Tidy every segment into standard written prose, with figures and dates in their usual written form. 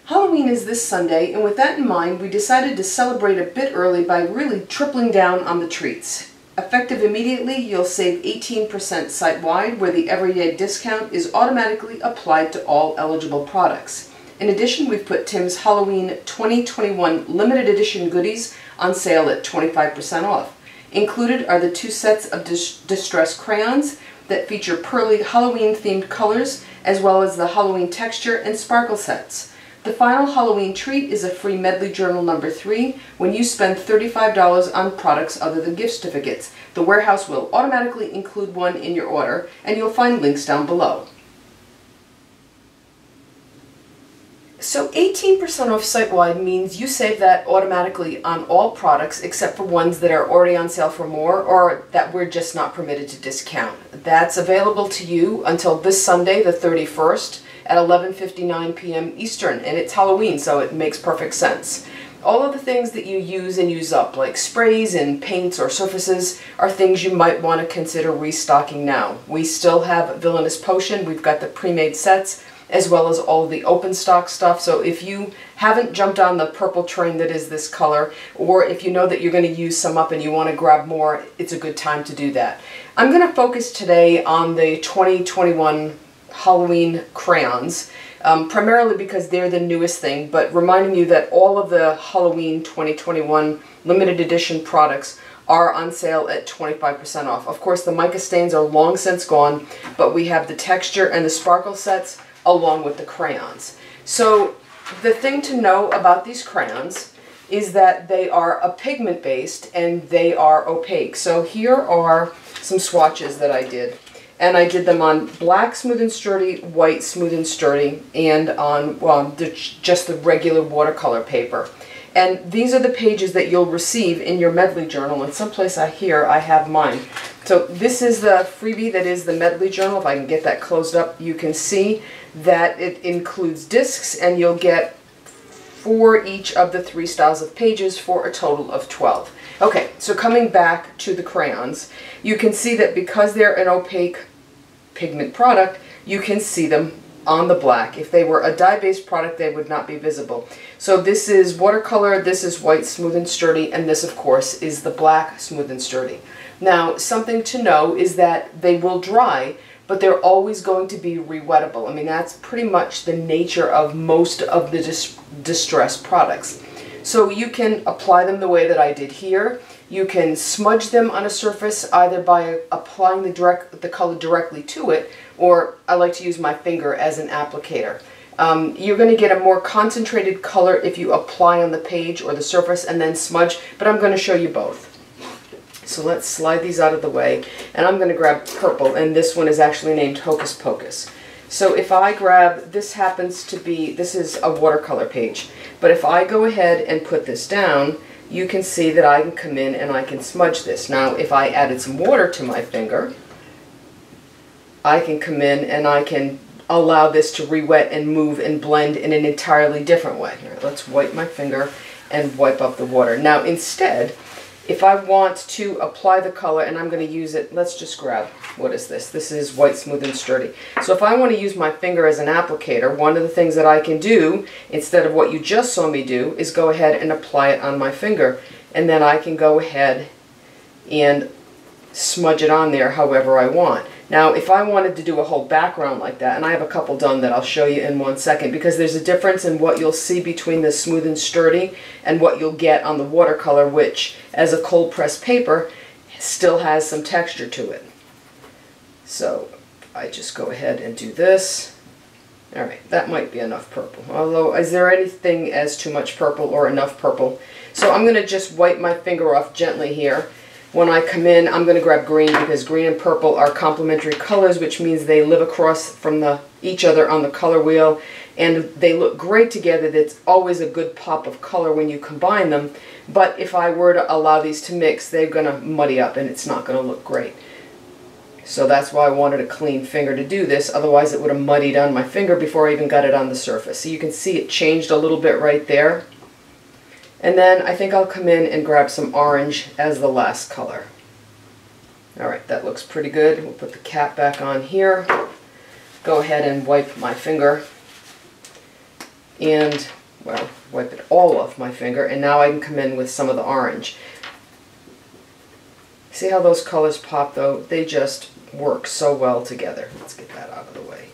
Halloween is this Sunday, and with that in mind, we decided to celebrate a bit early by really tripling down on the treats. Effective immediately, you'll save 18% site-wide, where the everyday discount is automatically applied to all eligible products. In addition, we've put Tim's Halloween 2021 limited edition goodies on sale at 25% off. Included are the 2 sets of distress crayons that feature pearly Halloween-themed colors, as well as the Halloween texture and sparkle sets. The final Halloween treat is a free Medley Journal number 3 when you spend $35 on products other than gift certificates. The warehouse will automatically include one in your order, and you'll find links down below. So 18% off site-wide means you save that automatically on all products except for ones that are already on sale for more or that we're just not permitted to discount. That's available to you until this Sunday, the 31st, at 11:59 p.m. Eastern, and it's Halloween, so it makes perfect sense. All of the things that you use and use up, like sprays and paints or surfaces, are things you might want to consider restocking now. We still have Villainous Potion, we've got the pre-made sets, as well as all of the open stock stuff, so if you haven't jumped on the purple train that is this color, or if you know that you're going to use some up and you want to grab more, it's a good time to do that. I'm going to focus today on the 2021 Halloween crayons, primarily because they're the newest thing, but reminding you that all of the Halloween 2021 limited edition products are on sale at 25% off. Of course, the mica stains are long since gone, but we have the texture and the sparkle sets along with the crayons. So the thing to know about these crayons is that they are a pigment based and they are opaque. So here are some swatches that I did. And I did them on black Smooth and Sturdy, white Smooth and Sturdy, and on just the regular watercolor paper. And these are the pages that you'll receive in your Medley Journal, and someplace here I have mine. So this is the freebie that is the Medley Journal. If I can get that closed up, you can see that it includes discs, and you'll get 4 each of the 3 styles of pages for a total of 12. Okay, so coming back to the crayons, you can see that because they're an opaque pigment product, you can see them on the black. If they were a dye-based product, they would not be visible. So this is watercolor, this is white Smooth and Sturdy, and this, of course, is the black Smooth and Sturdy. Now, something to know is that they will dry, but they're always going to be re-wettable. I mean, that's pretty much the nature of most of the distress products. So you can apply them the way that I did here. You can smudge them on a surface either by applying the color directly to it, or I like to use my finger as an applicator. You're going to get a more concentrated color if you apply on the page or the surface and then smudge, but I'm going to show you both. So let's slide these out of the way, and I'm going to grab purple, and this one is actually named Hocus Pocus. So if I grab, this is a watercolor page, but if I go ahead and put this down, you can see that I can come in and I can smudge this. Now if I added some water to my finger, I can come in and I can allow this to re-wet and move and blend in an entirely different way. Here, let's wipe my finger and wipe up the water. Now instead, if I want to apply the color, and I'm going to use it, let's just grab, what is this? This is white Smooth and Sturdy. So if I want to use my finger as an applicator, one of the things that I can do, instead of what you just saw me do, is go ahead and apply it on my finger. And then I can go ahead and smudge it on there however I want. Now, if I wanted to do a whole background like that, and I have a couple done that I'll show you in one second, because there's a difference in what you'll see between the Smooth and Sturdy and what you'll get on the watercolor, which, as a cold pressed paper, still has some texture to it. So, I just go ahead and do this. Alright, that might be enough purple. Although, is there anything as too much purple or enough purple? So I'm going to just wipe my finger off gently here. When I come in, I'm going to grab green, because green and purple are complementary colors, which means they live across from each other on the color wheel, and they look great together. That's always a good pop of color when you combine them, but if I were to allow these to mix, they're going to muddy up and it's not going to look great. So that's why I wanted a clean finger to do this, otherwise it would have muddied on my finger before I even got it on the surface. So you can see it changed a little bit right there. And then I think I'll come in and grab some orange as the last color. Alright, that looks pretty good. We'll put the cap back on here. Go ahead and wipe my finger. And well, wipe it all off my finger, and now I can come in with some of the orange. See how those colors pop though? They just work so well together. Let's get that out of the way.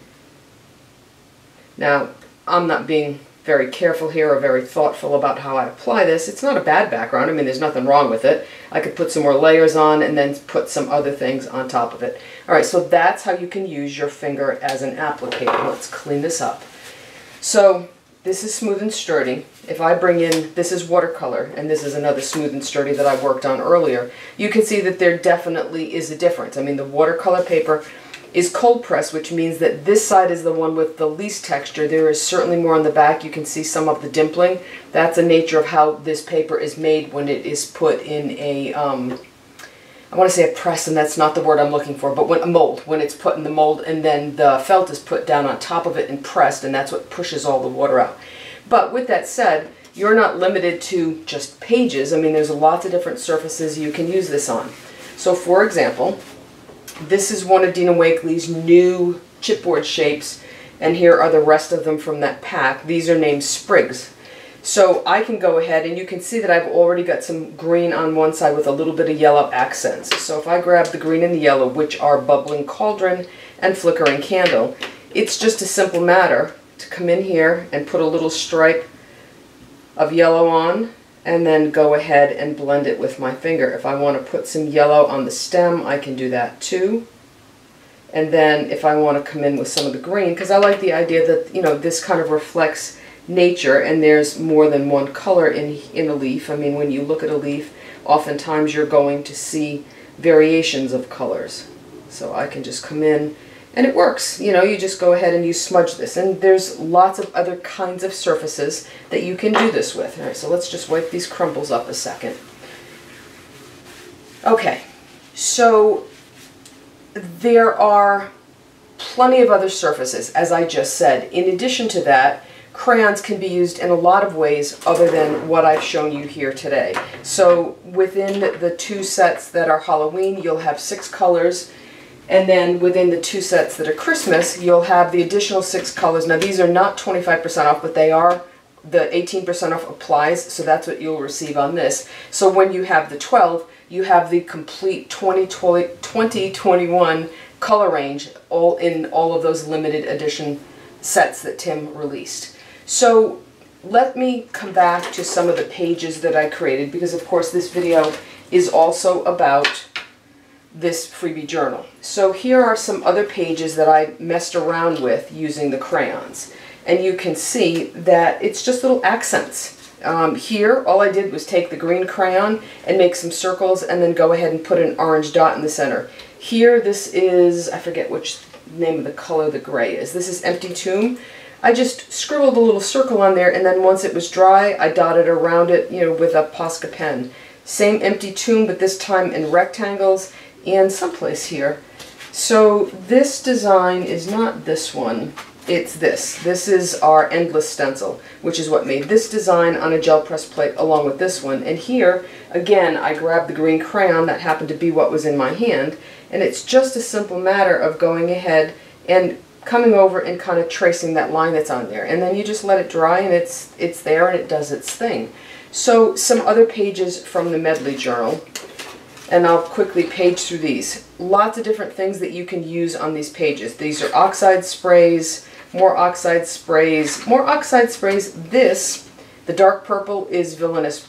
Now, I'm not being very careful here or very thoughtful about how I apply this. It's not a bad background. I mean, there's nothing wrong with it. I could put some more layers on and then put some other things on top of it. All right, so that's how you can use your finger as an applicator. Let's clean this up. So this is smooth and sturdy. If I bring in, this is watercolor, and this is another smooth and sturdy that I worked on earlier, you can see that there definitely is a difference. I mean, the watercolor paper is cold pressed, which means that this side is the one with the least texture. There is certainly more on the back. You can see some of the dimpling. That's the nature of how this paper is made when it is put in a, I want to say a press, and that's not the word I'm looking for, but when a mold, when it's put in the mold and then the felt is put down on top of it and pressed, and that's what pushes all the water out. But with that said, you're not limited to just pages. I mean, there's lots of different surfaces you can use this on. So for example, this is one of Dina Wakley's new chipboard shapes, and here are the rest of them from that pack. These are named sprigs. So I can go ahead, and you can see that I've already got some green on one side with a little bit of yellow accents. So if I grab the green and the yellow, which are bubbling cauldron and flickering candle, it's just a simple matter to come in here and put a little stripe of yellow on, and then go ahead and blend it with my finger. If I want to put some yellow on the stem, I can do that too. And then if I want to come in with some of the green, because I like the idea that, you know, this kind of reflects nature, and there's more than one color in a leaf. I mean, when you look at a leaf, oftentimes you're going to see variations of colors. So I can just come in, and it works. You know, you just go ahead and you smudge this. And there's lots of other kinds of surfaces that you can do this with. All right, so let's just wipe these crumbles up a second. Okay, so there are plenty of other surfaces, as I just said. In addition to that, crayons can be used in a lot of ways other than what I've shown you here today. So within the two sets that are Halloween, you'll have 6 colors. And then within the 2 sets that are Christmas, you'll have the additional 6 colors. Now these are not 25% off, but they are. The 18% off applies, so that's what you'll receive on this. So when you have the 12, you have the complete 2021 color range, all in all of those limited edition sets that Tim released. So let me come back to some of the pages that I created, because of course this video is also about this freebie journal. So here are some other pages that I messed around with using the crayons. And you can see that it's just little accents. Here, all I did was take the green crayon and make some circles and then go ahead and put an orange dot in the center. Here, this is, I forget which name of the color the gray is. This is Empty Tomb. I just scribbled a little circle on there, and then once it was dry, I dotted around it, you know, with a Posca pen. Same Empty Tomb, but this time in rectangles and someplace here. So this design is not this one. It's this. This is our endless stencil, which is what made this design on a gel press plate along with this one. And here, again, I grabbed the green crayon. That happened to be what was in my hand. And it's just a simple matter of going ahead and coming over and kind of tracing that line that's on there. And then you just let it dry, and it's there, and it does its thing. So some other pages from the Medley Journal, and I'll quickly page through these. Lots of different things that you can use on these pages. These are oxide sprays, more oxide sprays, more oxide sprays. This, the dark purple, is Villainous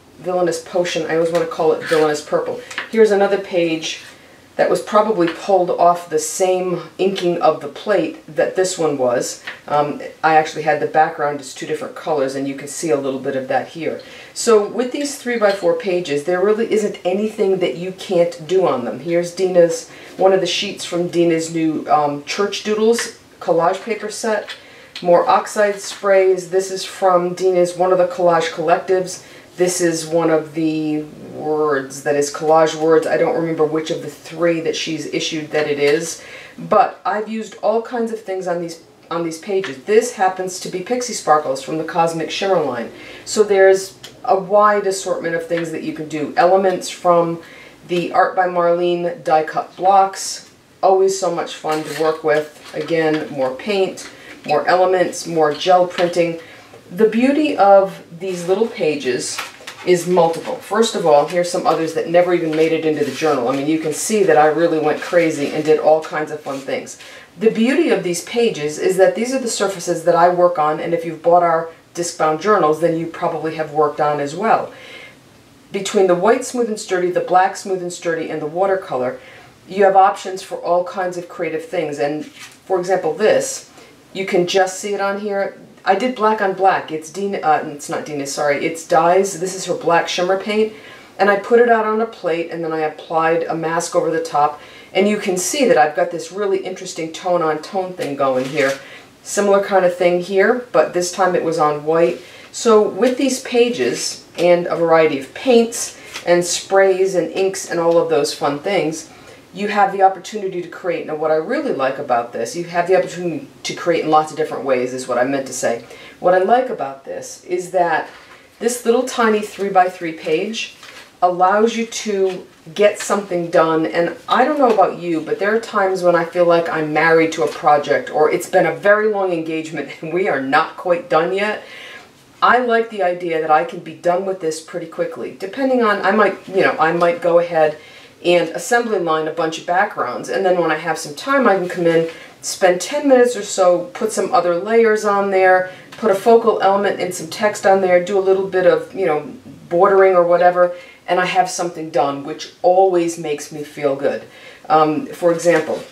Potion. I always want to call it Villainous Purple. Here's another page that was probably pulled off the same inking of the plate that this one was. I actually had the background as 2 different colors, and you can see a little bit of that here. So with these 3x4 pages, there really isn't anything that you can't do on them. Here's Dina's, one of the sheets from Dina's new Church Doodles collage paper set. More oxide sprays. This is from Dina's, one of the collage collectives. This is one of the words that is collage words. I don't remember which of the 3 that she's issued that it is, but I've used all kinds of things on these pages. This happens to be Pixie Sparkles from the Cosmic Shimmer line. So there's a wide assortment of things that you can do. Elements from the Art by Marlene die cut blocks. Always so much fun to work with. Again, more paint, more elements, more gel printing. The beauty of these little pages is multiple. First of all, here's some others that never even made it into the journal. I mean, you can see that I really went crazy and did all kinds of fun things. The beauty of these pages is that these are the surfaces that I work on, and if you've bought our disc-bound journals, then you probably have worked on as well. Between the white Smooth and Sturdy, the black Smooth and Sturdy, and the watercolor, you have options for all kinds of creative things. And for example, this, you can just see it on here. I did black on black. It's Dina, it's not Dina, sorry, it's Dyes. This is her black shimmer paint. And I put it out on a plate, and then I applied a mask over the top. And you can see that I've got this really interesting tone-on-tone thing going here. Similar kind of thing here, but this time it was on white. So with these pages and a variety of paints and sprays and inks and all of those fun things, you have the opportunity to create. Now what I really like about this, you have the opportunity to create in lots of different ways is what I meant to say. What I like about this is that this little tiny 3x3 page allows you to get something done. And I don't know about you, but there are times when I feel like I'm married to a project, or it's been a very long engagement and we are not quite done yet. I like the idea that I can be done with this pretty quickly. Depending on, I might go ahead and assembly line a bunch of backgrounds, and then when I have some time I can come in, spend 10 minutes or so, put some other layers on there, put a focal element and some text on there, do a little bit of, bordering or whatever, and I have something done, which always makes me feel good. For example,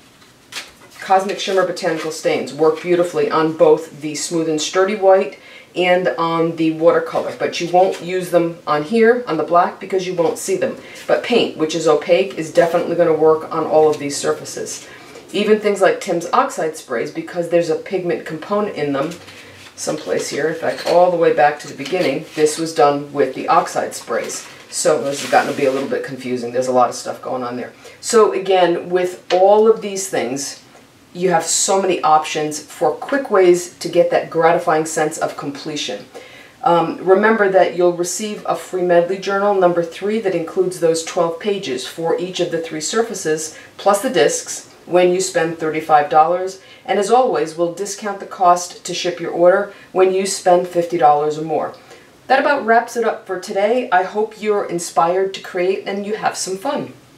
Cosmic Shimmer Botanical Stains work beautifully on both the Smooth and Sturdy white and on the watercolor, but you won't use them on here, on the black, because you won't see them. But paint, which is opaque, is definitely going to work on all of these surfaces. Even things like Tim's oxide sprays, because there's a pigment component in them, someplace here, in fact, all the way back to the beginning, this was done with the oxide sprays. So this has gotten to be a little bit confusing. There's a lot of stuff going on there. So again, with all of these things, you have so many options for quick ways to get that gratifying sense of completion. Remember that you'll receive a free medley journal, number 3, that includes those 12 pages for each of the 3 surfaces, plus the discs, when you spend $35. And as always, we'll discount the cost to ship your order when you spend $50 or more. That about wraps it up for today. I hope you're inspired to create and you have some fun.